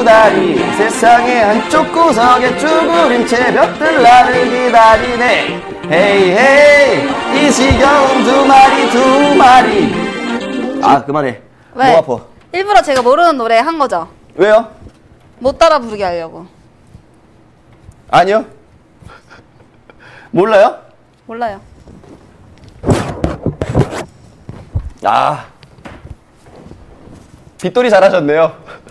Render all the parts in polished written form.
다리 세상의 한쪽 구석에 쭈그린 채 볕들 나를 기다리네. 헤이 헤이 이 지겨운 두 마리. 아 그만해. 왜? 목 아파. 일부러 제가 모르는 노래 한 거죠? 왜요? 못 따라 부르게 하려고. 아니요. 몰라요? 몰라요. 아 빗돌이 잘하셨네요.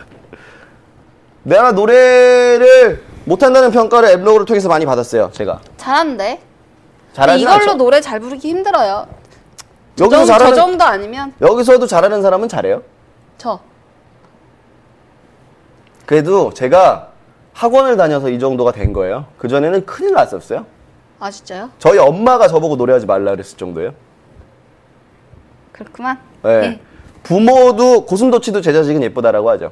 내가 노래를 못한다는 평가를 앱로그를 통해서 많이 받았어요. 제가 잘하는데? 잘하지 이걸로 않죠? 노래 잘 부르기 힘들어요. 여기서 잘하는, 저 정도 아니면? 여기서도 잘하는 사람은 잘해요. 저. 그래도 제가 학원을 다녀서 이 정도가 된 거예요. 그전에는 큰일 났었어요. 아 진짜요? 저희 엄마가 저보고 노래하지 말라 그랬을 정도예요. 그렇구만. 네. 네. 부모도 고슴도치도 제자식은 예쁘다라고 하죠.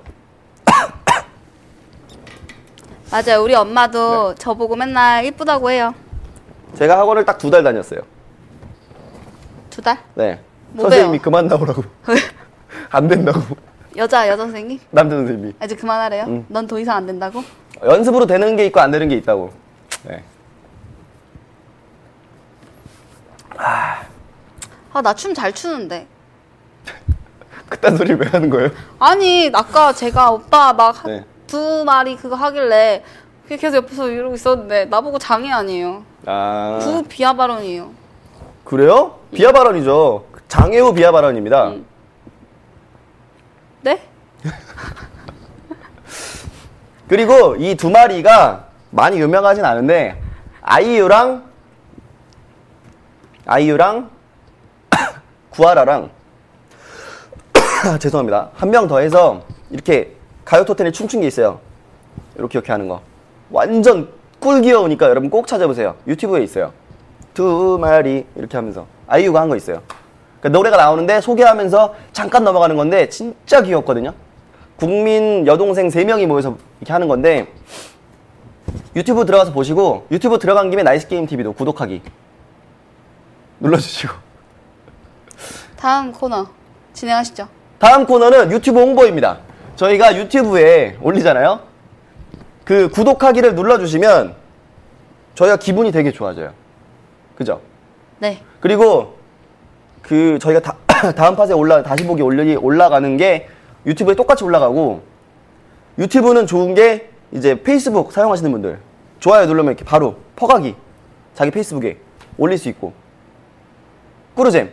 맞아요. 우리 엄마도 네. 저보고 맨날 이쁘다고 해요. 제가 학원을 딱 2달 다녔어요. 2달? 네. 뭐 선생님이 배워? 그만 나오라고. 안 된다고. 여자 선생님? 남자 선생님이. 아, 이제 그만하래요? 넌 더 이상 안 된다고? 연습으로 되는 게 있고 안 되는 게 있다고. 네. 아, 나 춤 잘 추는데. 그딴 소리 왜 하는 거예요? 아니, 아까 제가 오빠 막 네. 2마리 그거 하길래 계속 옆에서 이러고 있었는데 나보고 장애 아니에요. 아. 비하 발언이에요. 그래요? 비하 발언이죠. 장애우 비하 발언입니다. 네? 그리고 이 2마리가 많이 유명하진 않은데 아이유랑 구하라랑 죄송합니다. 한 명 더 해서 이렇게 가요 토텐에 춤춘 게 있어요. 이렇게 하는 거. 완전 꿀 귀여우니까 여러분 꼭 찾아보세요. 유튜브에 있어요. 2마리 이렇게 하면서 아이유가 한 거 있어요. 그러니까 노래가 나오는데 소개하면서 잠깐 넘어가는 건데 진짜 귀엽거든요. 국민 여동생 3명이 모여서 이렇게 하는 건데 유튜브 들어가서 보시고 유튜브 들어간 김에 나이스게임TV도 구독하기 눌러주시고 다음 코너 진행하시죠. 다음 코너는 유튜브 홍보입니다. 저희가 유튜브에 올리잖아요. 그 구독하기를 눌러주시면 저희가 기분이 되게 좋아져요. 그죠? 네. 그리고 그 저희가 다음 팟에 다시 보기 올라가는 게 유튜브에 똑같이 올라가고 유튜브는 좋은 게 이제 페이스북 사용하시는 분들 좋아요 누르면 이렇게 바로 퍼가기 자기 페이스북에 올릴 수 있고 꾸르잼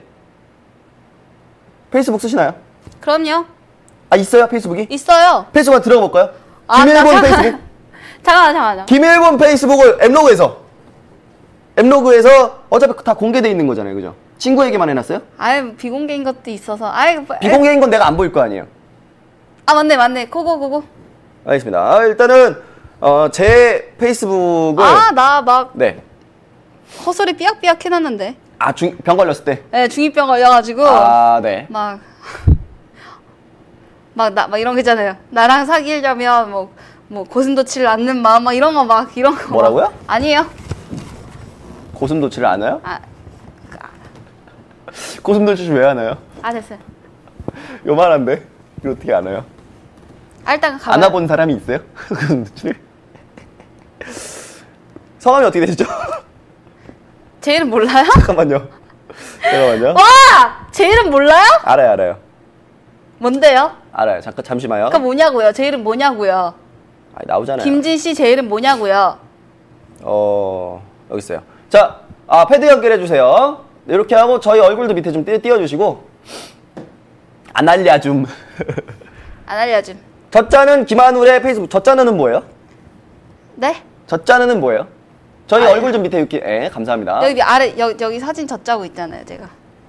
페이스북 쓰시나요? 그럼요. 아 있어요 페이스북이? 있어요. 페이스북 한번 들어가 볼까요? 아, 김일본 페이스북? 잠깐만. 김일본 페이스북을 앱로그에서 어차피 다 공개돼 있는 거잖아요, 그죠? 친구에게만 해놨어요? 아유, 비공개인 것도 있어서. 아유, 비공개인 건 내가 안 보일 거 아니에요? 아, 맞네. 고고. 알겠습니다. 일단은 제 페이스북을 나 막 네. 헛소리 삐약삐약 해놨는데. 아, 병 걸렸을 때? 네, 중2병 걸려가지고. 아, 네. 막 이런 거 있잖아요. 나랑 사귀려면 뭐 고슴도치를 않는 마음, 이런 거. 뭐라고요? 아니에요. 고슴도치를 아나요? 아, 고슴도치 왜 아나요? 됐어요. 요만한데? 이거 어떻게 아나요? 일단 가봐요. 안아본 사람이 있어요? 고슴도치를? 성함이 어떻게 되시죠? 제 이름 몰라요? 잠깐만요. 와! 제 이름 몰라요? 알아요. 뭔데요? 알아요. 잠시만요. 그러니까 뭐냐고요? 제 이름 뭐냐고요? 나오잖아요. 김진 씨 제 이름 뭐냐고요? 여기 있어요. 자, 패드 연결해주세요. 이렇게 하고 저희 얼굴도 밑에 좀 띄워주시고 안 알려줌. 안 알려줌. 젖자는 김한울의 페이스북. 젖자는 뭐예요? 네? 젖자는 뭐예요? 저희 얼굴 좀 밑에 이렇게. 감사합니다. 여기 아래 여기 사진 젖자고 있잖아요, 제가.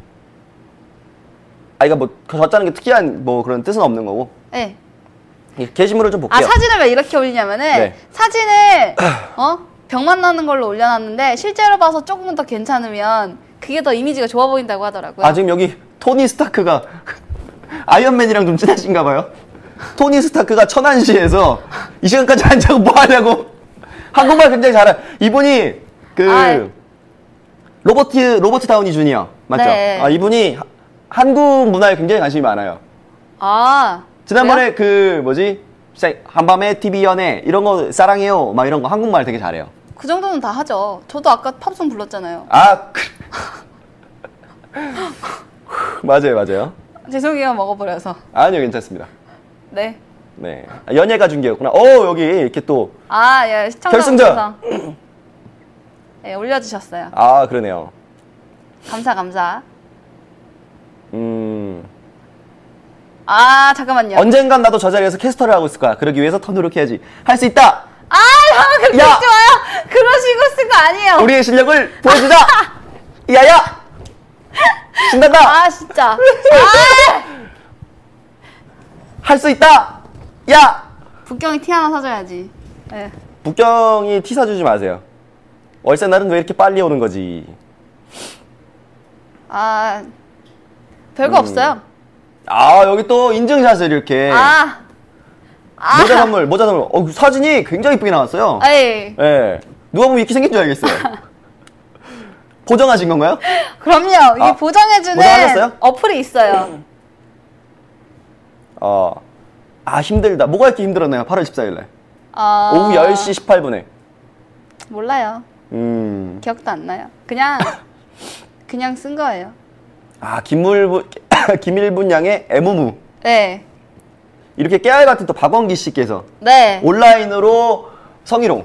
이거 뭐 젖자는 게 특이한 뭐 그런 뜻은 없는 거고. 네. 게시물을 좀 볼게요. 사진을 왜 이렇게 올리냐면은 네. 사진을 병만 나는 걸로 올려놨는데 실제로 봐서 조금은 더 괜찮으면 그게 더 이미지가 좋아 보인다고 하더라고요. 지금 여기 토니 스타크가 아이언맨이랑 좀 친하신가 봐요. 토니 스타크가 천안시에서 이 시간까지 앉아서 뭐 하냐고. 한국말 굉장히 잘해. 이분이 로버트 다우니 주니어 맞죠? 네. 이분이 한국 문화에 굉장히 관심이 많아요. 아, 지난번에 그 뭐지 한밤에 TV 연애 이런 거 사랑해요 막 이런 거 한국말 되게 잘해요. 그 정도는 다 하죠. 저도 아까 팝송 불렀잖아요. 맞아요, 맞아요. 죄송해요, 먹어버려서. 아니요, 괜찮습니다. 네. 네, 연예가 중계였구나. 여기 이렇게 또 예, 시청자 결승전. 네, 올려주셨어요. 그러네요. 감사. 음. 잠깐만요. 언젠간 나도 저 자리에서 캐스터를 하고 있을 거야. 그러기 위해서 더 노력해야지. 할 수 있다. 그렇게 야! 쓰지 마요. 그러시고 쓴 거 아니에요. 우리의 실력을 보여주자. 야야. 신난다. 진짜. 할 수 있다. 야. 북경이 티 하나 사줘야지. 네. 북경이 티 사주지 마세요. 월세 날은 왜 이렇게 빨리 오는 거지? 별거 없어요. 여기 또 인증샷을 이렇게. 모자 선물. 사진이 굉장히 이쁘게 나왔어요. 에이. 예. 누가 보면 이렇게 생긴 줄 알겠어요. 보정하신 건가요? 그럼요. 이게 보정해주는 보정하셨어요? 어플이 있어요. 힘들다. 뭐가 이렇게 힘들었나요? 8월 14일 날. 오후 10시 18분에. 몰라요. 기억도 안 나요. 그냥 쓴 거예요. 김일분 양의 애무무. 네. 이렇게 깨알 같은 또 박원기 씨께서 네. 온라인으로 성희롱.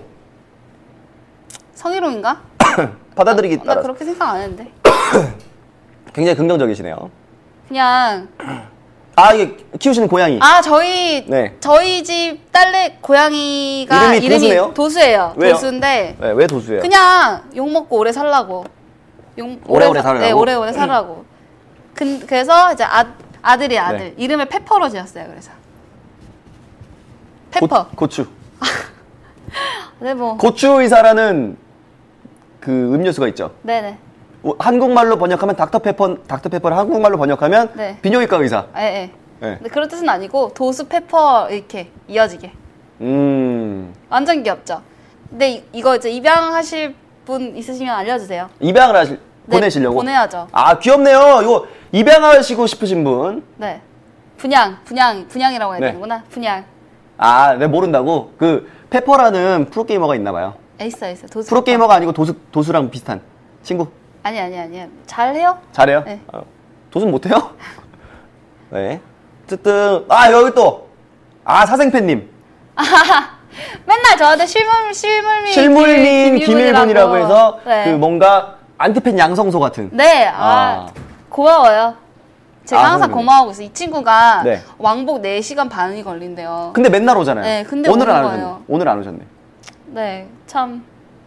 성희롱인가? 받아들이기 나 따라 그렇게 생각 안 했는데. 굉장히 긍정적이시네요. 그냥. 이게 키우시는 고양이. 저희 집 딸내 고양이가 이름이 도수네요? 도수예요. 왜요? 도수인데. 왜 도수예요? 그냥 욕 먹고 오래 살라고. 오래오래 살라고? 네, 오래오래 살라고. 그래서 이제 아들이 네. 이름을 페퍼로 지었어요. 그래서. 페퍼. 고추. 네, 뭐. 고추 의사라는 그 음료수가 있죠. 네네. 한국말로 번역하면 닥터페퍼를 한국말로 번역하면 네. 비뇨기과 의사. 네. 네. 근데 그런 뜻은 아니고 도수 페퍼 이렇게 이어지게. 완전 귀엽죠. 근데 이거 이제 입양하실 분 있으시면 알려주세요. 입양을 네, 보내시려고? 보내야죠. 귀엽네요. 이거 입양하시고 싶으신 분. 네. 분양이라고 해야 네. 되는구나. 분양. 네, 모른다고? 그 페퍼라는 프로게이머가 있나 봐요. 있어. 도수. 프로게이머가 아니고 도수랑 비슷한 친구. 아니. 잘해요? 잘해요? 네. 도수는 못해요? 네. 어쨌든 여기 또 사생팬님. 맨날 저한테 실물민 김일분이라고 해서 네. 그 뭔가 안티팬 양성소 같은. 네. 고마워요. 제가 항상 선생님. 고마워하고 있어요. 이 친구가 네. 왕복 4시간 반이 걸린대요. 근데 맨날 오잖아요. 네, 근데 오늘은 오는 안 오셨네. 거예요. 오늘 안 오셨네. 네, 참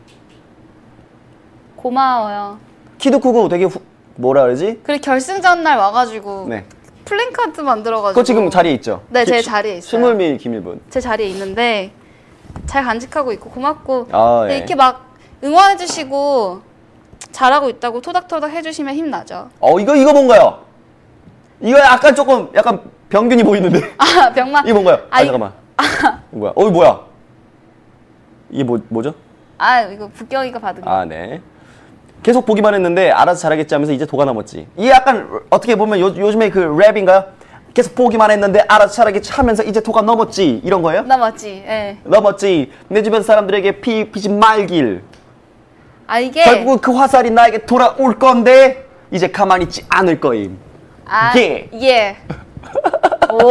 고마워요. 키도 크고 되게 뭐라 그러지? 그리고 결승전 날 와가지고 네. 플랜카드 만들어가지고. 그거 지금 자리에 있죠? 네, 제 자리에 있어요. 실물미 김일분. 제 자리에 있는데 잘 간직하고 있고 고맙고. 예. 이렇게 막 응원해주시고 잘하고 있다고 토닥토닥 해주시면 힘나죠. 이거 뭔가요? 이거 약간 병균이 보이는데. 병만. 이게 뭔가요? 잠깐만. 이거 뭐야? 이거 뭐야? 이게 뭐죠? 이거 북경이가 받은 거. 네. 계속 보기만 했는데 알아서 잘하겠지 하면서 이제 도가 넘었지. 이게 약간 어떻게 보면 요즘에 그 랩인가요? 계속 보기만 했는데 알아서 잘하겠지 하면서 이제 도가 넘었지 이런 거예요? 넘었지. 예. 넘었지. 내 주변 사람들에게 피지 말길. 이게. 결국은 그 화살이 나에게 돌아올 건데 이제 가만히 있지 않을 거임. 예. 오.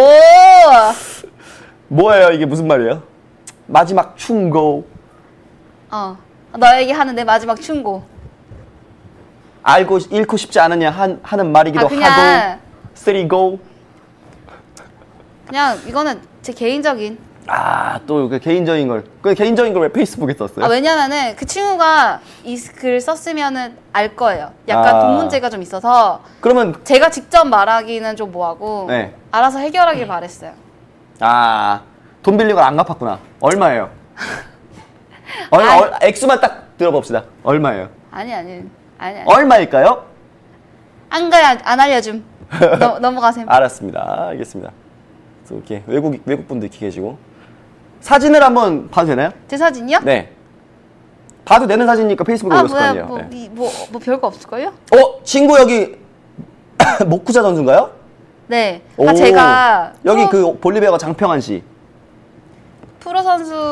뭐예요? 이게 무슨 말이에요? 마지막 충고. 너에게 하는 내 마지막 충고. 잃고 싶지 않으냐 하는 말이기도 그냥. 하고. 쓰리고. 그냥 이거는 제 개인적인. 또 그 개인적인 걸. 그 개인적인 걸 왜 페이스북에 썼어요? 왜냐면은 그 친구가 이 글 썼으면은 알 거예요. 약간 돈 문제가 좀 있어서. 그러면 제가 직접 말하기는 좀 뭐하고. 네. 알아서 해결하길 바랬어요. 돈 빌린 걸 안 갚았구나. 얼마예요? 액수만 딱 들어봅시다. 얼마예요? 아니. 얼마일까요? 안 알려줌. 넘어가세요. 알았습니다. 알겠습니다. 그래서 이렇게 외국 분도 이렇게 계시고 사진을 한번 봐도 되나요? 제 사진이요? 네. 봐도 되는 사진이니까 페이스북에 올렸을 거 아니에요. 뭐 별거 없을걸요? 친구 여기 모쿠자 선수인가요? 네. 오, 제가 여기 그 볼리비아가 장평환 씨. 프로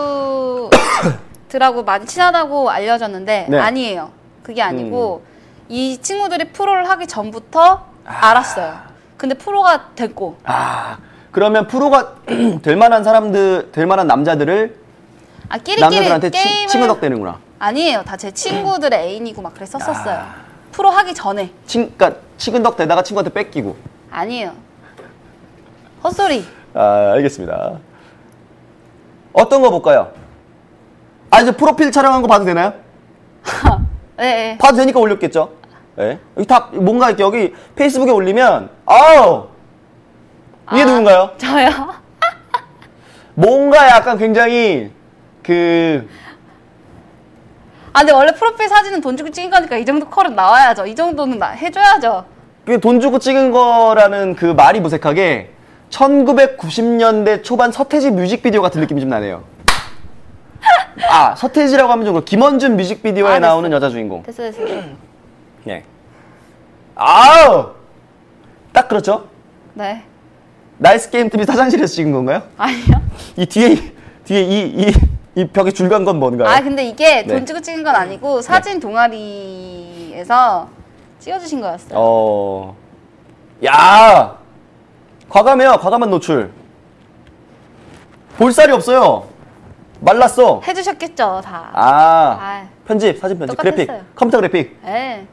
선수들하고 많이 친하다고 알려졌는데 네. 아니에요. 그게 아니고 이 친구들이 프로를 하기 전부터 알았어요. 근데 프로가 됐고. 아, 그러면 프로가 될 만한 사람들, 될 만한 남자들을 끼리끼리 남자들한테 게임을 친구덕 되는구나. 아니에요. 다 제 친구들의 애인이고 막 그랬었어요. 프로 하기 전에. 그러니까 친구덕 되다가 친구한테 뺏기고. 아니에요. 헛소리. 아, 알겠습니다. 어떤 거 볼까요? 아, 이제 프로필 촬영한 거 봐도 되나요? 네. 봐도 되니까 올렸겠죠? 네. 여기 다 뭔가 이렇게 여기 페이스북에 올리면 아우! 이게 누군가요? 저요? 뭔가 약간 굉장히 근데 원래 프로필 사진은 돈 주고 찍은 거니까 이 정도 컬은 나와야죠. 이 정도는 해줘야죠. 돈 주고 찍은 거라는 그 말이 무색하게 1990년대 초반 서태지 뮤직비디오 같은 느낌이 좀 나네요. 아, 서태지라고 하면 좀 김원준 뮤직비디오에 됐어. 나오는 여자 주인공. 됐어. 네. 아우! 딱 그렇죠? 네. 나이스 게임 TV 사장실에서 찍은 건가요? 아니요. 이 뒤에 이 벽에 줄 간 건 뭔가요? 근데 이게 네. 돈 주고 찍은 건 아니고 사진 동아리에서 찍어주신 거였어요. 야! 과감한 노출. 볼살이 없어요. 말랐어. 해주셨겠죠, 다. 편집, 사진 편집, 똑같았어요. 그래픽, 컴퓨터 그래픽. 네.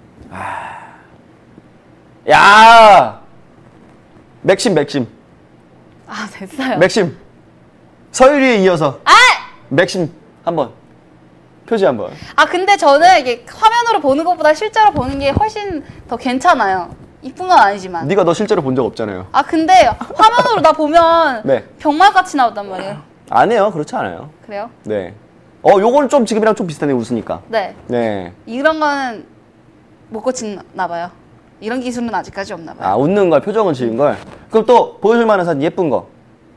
야! 맥심. 됐어요. 맥심. 서유리에 이어서. 맥심 한번. 표지 한번. 근데 저는 이게 화면으로 보는 것보다 실제로 보는 게 훨씬 더 괜찮아요. 이쁜 건 아니지만. 네가 너 실제로 본 적 없잖아요. 근데 화면으로 나 보면 네. 병말같이 나온단 말이에요. 아니에요. 그렇지 않아요. 그래요? 네. 요거는 좀 지금이랑 좀 비슷하네, 웃으니까. 네. 네. 이런 거는 못 고치나 봐요. 이런 기술은 아직까지 없나 봐요. 웃는 걸, 표정은 지은 걸. 그럼 또 보여줄 만한 사진 예쁜 거.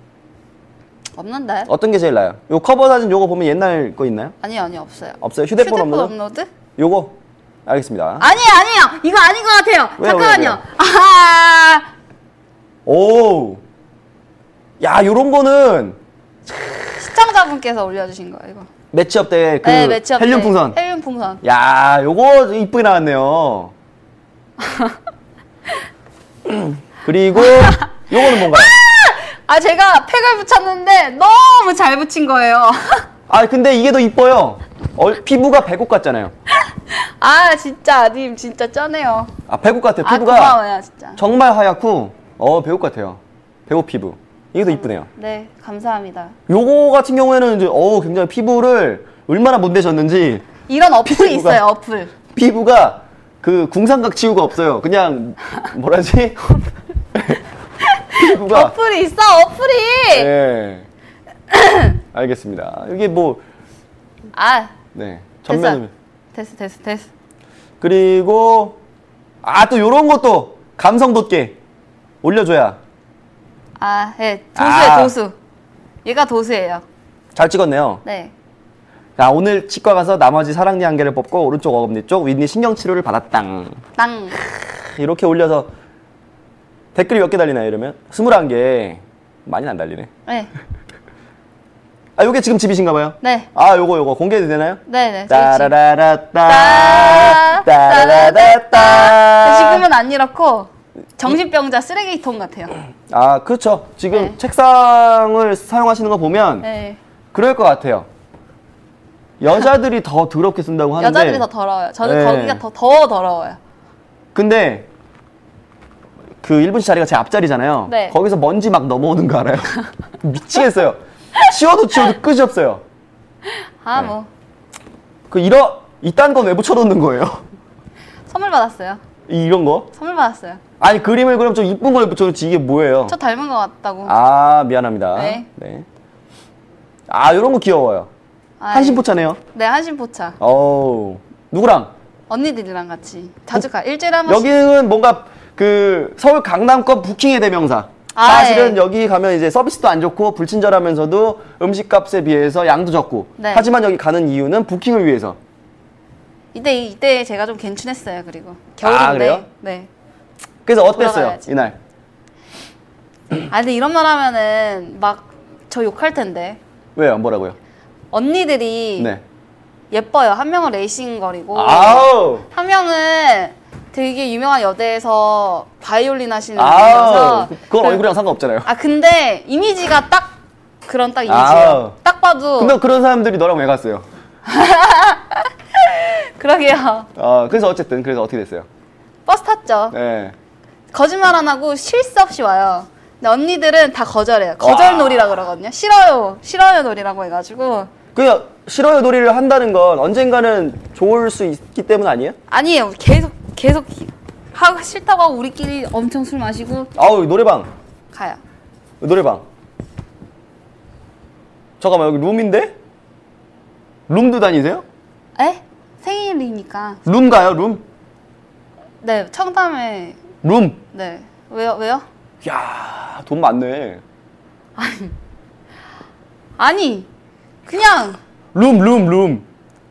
없는데? 어떤 게 제일 나아요? 요 커버 사진 요거 보면 옛날 거 있나요? 아니요, 없어요. 없어요? 휴대폰 업로드? 업로드? 요거? 알겠습니다. 아니에요. 이거 아닌 것 같아요. 왜요, 잠깐만요. 오! 야, 요런 거는 시청자분께서 올려주신 거예요, 이거. 매치업 때 그 네, 매치업 헬륨 때. 풍선. 헬륨 풍선. 야, 요거 이쁘게 나왔네요. 그리고 요거는 뭔가요? 제가 팩을 붙였는데 너무 잘 붙인 거예요. 근데 이게 더 이뻐요. 피부가 배꼽 같잖아요. 진짜 님 진짜 쩌네요. 배꼽 같아요. 피부가 고마워요, 진짜. 정말 하얗고 배꼽 같아요. 배꼽 피부. 이게 더 이쁘네요. 네, 감사합니다. 요거 같은 경우에는 이제 굉장히 피부를 얼마나 못 내셨는지 이런 어플이 피부가- 있어요, 어플. 피부가 그 궁상각 치유가 없어요. 그냥 뭐라지? 피부가 어플이 있어, 어플이. 네. 알겠습니다. 이게 뭐 네. 전면 됐어. 그리고 또 요런 것도 감성 돋게 올려줘야 네, 도수예요, 도수. 얘가 도수예요. 잘 찍었네요. 네. 자, 오늘 치과 가서 나머지 사랑니 한 개를 뽑고 오른쪽 어금니 쪽 윗니 신경 치료를 받았당. 땅. 이렇게 올려서 댓글이 몇 개 달리나요, 이러면? 21개. 많이는 안 달리네. 네. 요게 지금 집이신가 봐요? 네. 요거 공개도 되나요? 네네. 따라라라따 따라라따 지금은 안 이렇고 정신병자 쓰레기통 같아요. 그렇죠. 지금 네. 책상을 사용하시는 거 보면 네. 그럴 것 같아요. 여자들이 더 더럽게 쓴다고 하는데 여자들이 더 더러워요. 저는 네. 거기가 더 더러워요. 근데 그 1분 자리가 제 앞자리잖아요. 네. 거기서 먼지 막 넘어오는 거 알아요? 미치겠어요. 치워도 끝이 없어요. 뭐. 이딴 건 왜 붙여놓는 거예요? 선물 받았어요. 이런 거? 선물 받았어요. 아니, 그림을 그럼 좀 이쁜 걸 붙여놓지 이게 뭐예요? 저 닮은 것 같다고. 미안합니다. 네. 이런 거 귀여워요. 한심포차네요. 네, 한심포차. 누구랑? 언니들이랑 같이 자주 가. 일주일에 한 번씩. 여기는 뭔가 그 서울 강남권 부킹의 대명사. 아, 사실은 네. 여기 가면 이제 서비스도 안 좋고 불친절하면서도 음식값에 비해서 양도 적고. 네. 하지만 여기 가는 이유는 부킹을 위해서. 이때 제가 좀 괜춘했어요. 그리고 겨울인데. 아, 그래요? 네. 그래서 어땠어요? 돌아가야지. 이날. 근데 이런 말 하면은 막 저 욕할 텐데. 왜요? 뭐라고요? 언니들이 네. 예뻐요. 한 명은 레이싱거리고 아우. 한 명은 되게 유명한 여대에서 바이올린 하시는 분이어서 그건 얼굴이랑 상관없잖아요. 아 근데 이미지가 딱 그런 딱 이미지예요. 아우. 딱 봐도 근데 그런 사람들이 너랑 왜 갔어요? 그러게요. 그래서 어쨌든 그래서 어떻게 됐어요? 버스 탔죠. 네. 거짓말 안 하고 쉴 새 없이 와요. 근데 언니들은 다 거절해요. 거절놀이라 그러거든요. 싫어요. 싫어요 놀이라고 해가지고. 그냥 싫어요 놀이를 한다는 건 언젠가는 좋을 수 있기 때문 아니에요? 아니에요. 계속 하고 싫다고 하고 우리끼리 엄청 술 마시고 아우 노래방. 가요. 노래방. 잠깐만 여기 룸인데? 룸도 다니세요? 에? 생일이니까. 룸 가요 룸? 네, 청담에. 룸. 네. 왜요? 야, 돈 많네. 아니, 그냥. 룸.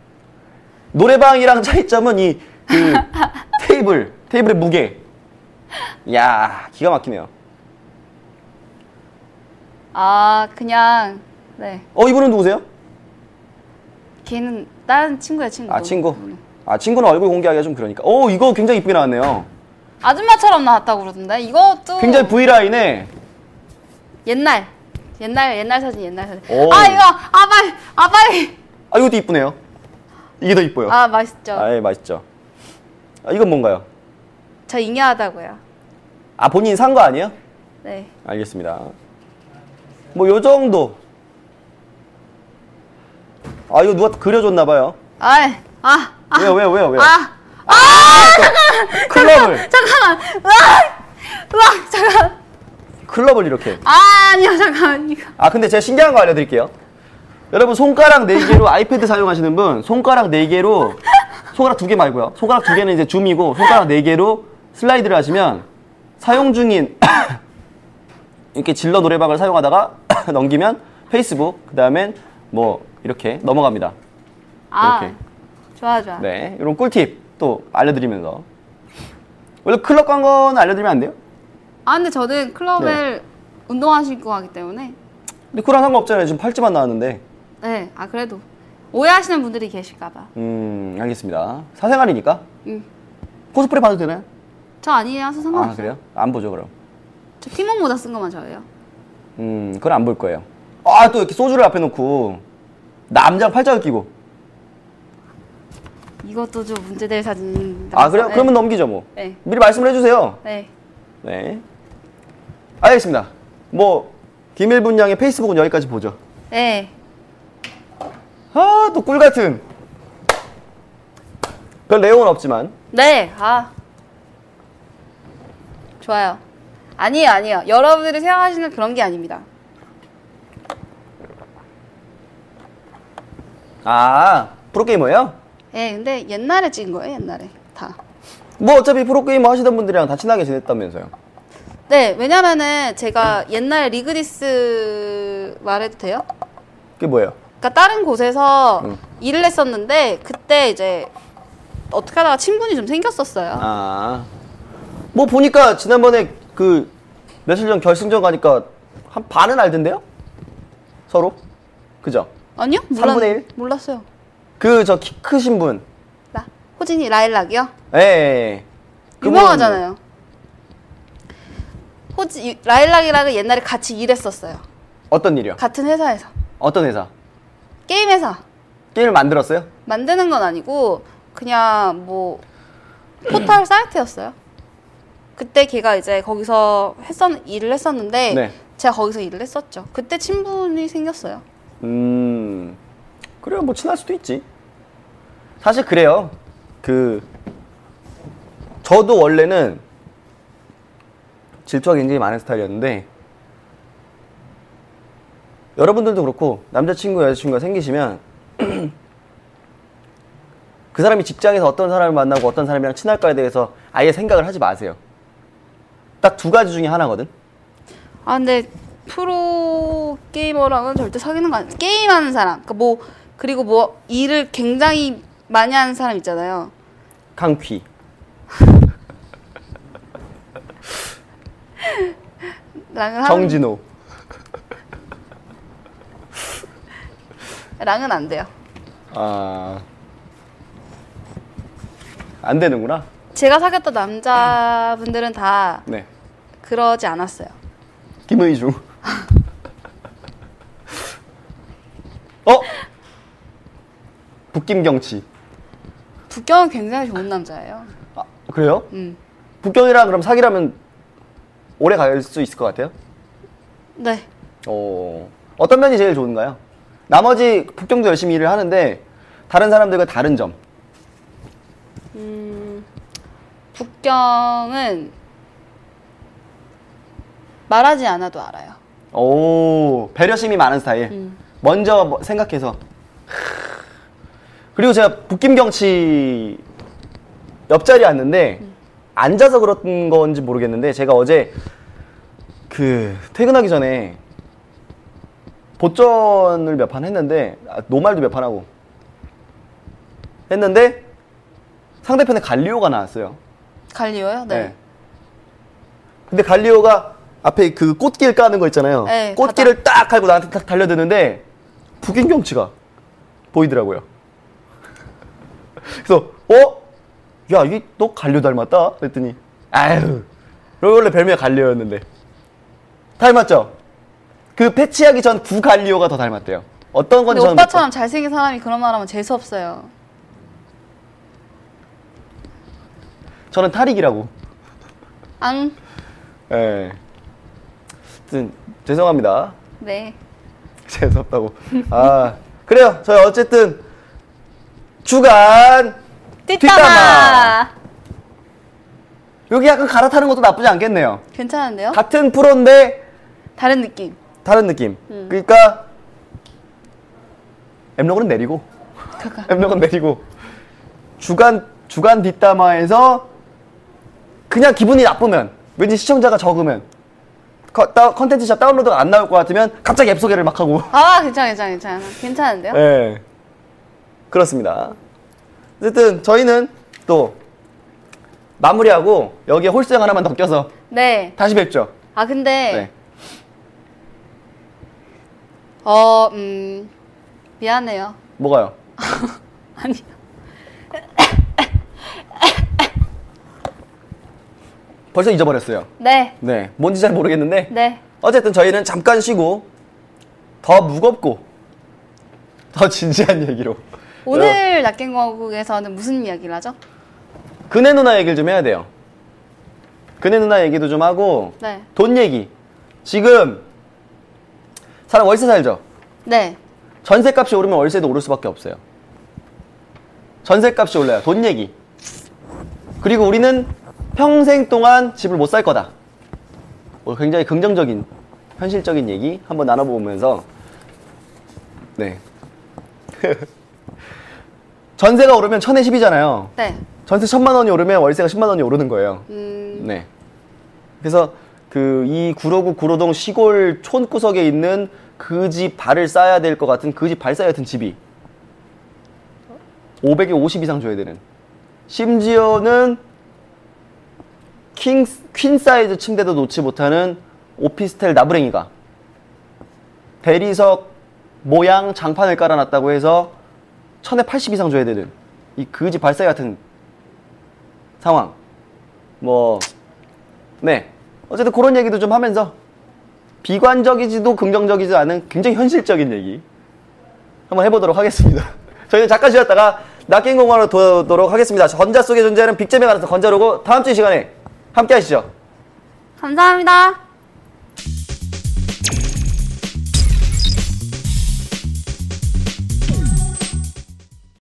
노래방이랑 차이점은 이 그 테이블의 무게. 야, 기가 막히네요. 그냥. 네. 이분은 누구세요? 걔는 다른 친구야, 친구. 아, 친구. 친구는 얼굴 공개하기가 좀 그러니까. 이거 굉장히 이쁘게 나왔네요. 아줌마처럼 나왔다고 그러던데. 이것도. 굉장히 V라인에. 옛날 사진. 오. 빨리. 이것도 이쁘네요. 이게 더 이뻐요. 맛있죠. 예, 맛있죠. 이건 뭔가요? 저 잉여하다고요. 본인이 산 거 아니에요? 네. 알겠습니다. 뭐 요 정도. 이거 누가 그려줬나 봐요. 왜요? 클럽을. 잠깐만. 잠깐. 클럽을 이렇게. 아니요, 잠깐만. 이거. 근데 제가 신기한 거 알려드릴게요. 여러분 손가락 4개로 아이패드 사용하시는 분 손가락 4개로 손가락 2개 말고요. 손가락 2개는 이제 줌이고 손가락 4개로 슬라이드를 하시면 사용 중인 이렇게 질러 노래방을 사용하다가 넘기면 페이스북 그 다음엔 뭐 이렇게 넘어갑니다. 이렇게. 좋아. 네, 이런 꿀팁 또 알려드리면서 원래 클럽 간 건 알려드리면 안 돼요? 근데 저는 클럽을 운동화 신고 가기 때문에. 근데 그랑 상관없잖아요. 지금 팔찌만 나왔는데. 네, 그래도 오해하시는 분들이 계실까봐. 알겠습니다. 사생활이니까. 코스프레 봐도 되나요? 저 아니라서 상관없어요. 그래요? 안 보죠 그럼. 저 팀원 모자 쓴 것만 저예요. 그건 안 볼 거예요. 또 이렇게 소주를 앞에 놓고 남자가 팔짱을 끼고. 이것도 좀 문제될 사진. 그래요? 네. 그러면 넘기죠 뭐. 네. 미리 말씀을 해주세요. 네. 네. 알겠습니다. 뭐 김일분 양의 페이스북은 여기까지 보죠. 네. 또 꿀 같은. 별 내용은 없지만. 네. 좋아요. 아니에요. 여러분들이 생각하시는 그런 게 아닙니다. 프로게이머예요? 네, 근데 옛날에 찍은 거예요, 옛날에. 다. 뭐 어차피 프로게이머 하시던 분들이랑 다 친하게 지냈다면서요. 네, 왜냐면은 제가 옛날 리그디스 말해도 돼요? 그게 뭐예요? 그러니까 다른 곳에서 일을 했었는데 그때 이제 어떻게 하다가 친분이 좀 생겼었어요. 뭐 보니까 지난번에 그 며칠 전 결승전 가니까 한 반은 알던데요? 서로? 그죠? 아니요? 3분의 1? 몰랐어요. 저 키 크신 분. 호진이 라일락이요? 예. 유명하잖아요. 라일락이랑은 옛날에 같이 일했었어요. 어떤 일이요? 같은 회사에서. 어떤 회사? 게임 회사. 게임을 만들었어요? 만드는 건 아니고 그냥 뭐 포털 사이트였어요. 그때 걔가 이제 거기서 일을 했었는데 네. 제가 거기서 일을 했었죠. 그때 친분이 생겼어요. 그래요. 뭐 친할 수도 있지. 사실 그래요. 저도 원래는 질투가 굉장히 많은 스타일이었는데 여러분들도 그렇고 남자친구, 여자친구가 생기시면 그 사람이 직장에서 어떤 사람을 만나고 어떤 사람이랑 친할까에 대해서 아예 생각을 하지 마세요. 딱 2가지 중에 하나거든. 근데 프로 게이머랑은 절대 사귀는 거 아니에요. 게임하는 사람. 그리고 뭐 일을 굉장히 많이 하는 사람 있잖아요. 강퀴. 나는 정진호. 랑은 안 돼요. 아, 안 되는구나. 제가 사귀었던 남자분들은 다 네. 그러지 않았어요. 김의중. 어? 북김경치. 북경은 굉장히 좋은 남자예요. 아, 그래요? 북경이랑 그럼 사귀라면 오래 갈 수 있을 것 같아요? 네. 어떤 면이 제일 좋은가요? 나머지 북경도 열심히 일을 하는데 다른 사람들과 다른 점. 북경은 말하지 않아도 알아요. 오, 배려심이 많은 스타일. 먼저 생각해서. 그리고 제가 북김경치 옆자리에 앉는데 앉아서 그런 건지 모르겠는데 제가 어제 그 퇴근하기 전에 보전을 몇 판 했는데 노말도 몇 판 하고 했는데 상대편에 갈리오가 나왔어요. 갈리오요? 네. 근데 갈리오가 앞에 그 꽃길 까는 거 있잖아요. 네, 꽃길을 딱 깔고 나한테 딱 달려드는데 북임경치가 보이더라고요. 그래서 야, 이게 너 갈리오 닮았다? 그랬더니 아유, 원래 별명이 갈리오였는데 닮았죠? 그 패치하기 전 구갈리오가 더 닮았대요. 어떤 건지 근데 저는 오빠처럼 잘생긴 사람이 그런 말 하면 재수없어요. 저는 탈익이라고. 앙. 예. 하여튼 죄송합니다. 네. 재수없다고. 아, 그래요. 저희 어쨌든 주간 뒷담화. 여기 약간 갈아타는 것도 나쁘지 않겠네요. 괜찮은데요? 같은 프로인데 다른 느낌. 다른 느낌. 그러니까 엠록은 내리고 엠록은 내리고 주간 뒷담화에서 그냥 기분이 나쁘면 왠지 시청자가 적으면 컨텐츠 샵 다운로드가 안 나올 것 같으면 갑자기 앱 소개를 막 하고. 아, 괜찮은데요? 네. 그렇습니다. 어쨌든 저희는 또 마무리하고 여기에 홀수형 하나만 더 껴서 네. 다시 뵙죠. 아, 근데 네. 미안해요. 뭐가요? 아니. 벌써 잊어버렸어요. 네. 네. 뭔지 잘 모르겠는데. 네. 어쨌든 저희는 잠깐 쉬고 더 무겁고 더 진지한 얘기로. 오늘 낙갱거국에서는 무슨 이야기를 하죠? 그네 누나 얘기를 좀 해야 돼요. 그네 누나 얘기도 좀 하고. 네. 돈 얘기. 지금 사람 월세 살죠? 네. 전세값이 오르면 월세도 오를 수밖에 없어요. 전세값이 올라요. 돈 얘기. 그리고 우리는 평생 동안 집을 못 살 거다. 굉장히 긍정적인, 현실적인 얘기 한번 나눠보면서. 네. 전세가 오르면 1000에 10이잖아요. 네. 전세 1000만 원이 오르면 월세가 10만 원이 오르는 거예요. 네. 그래서 이 구로구 구로동 시골 촌구석에 있는 그 집 발을 쌓아야 될 것 같은 그 집 발사이 같은 집이 500에 50 이상 줘야 되는. 심지어는 퀸 사이즈 침대도 놓지 못하는 오피스텔 나부랭이가 대리석 모양 장판을 깔아놨다고 해서 1000에 80 이상 줘야 되는 이 그 집 발사이 같은 상황. 네. 어쨌든 그런 얘기도 좀 하면서 비관적이지도 긍정적이지 않은 굉장히 현실적인 얘기 한번 해보도록 하겠습니다. 저희는 잠깐 쉬었다가 낙갱공화로 돌아오도록 하겠습니다. 전자 속에 존재하는 빅잼에 관해서 건자로고 다음 주 이 시간에 함께 하시죠. 감사합니다.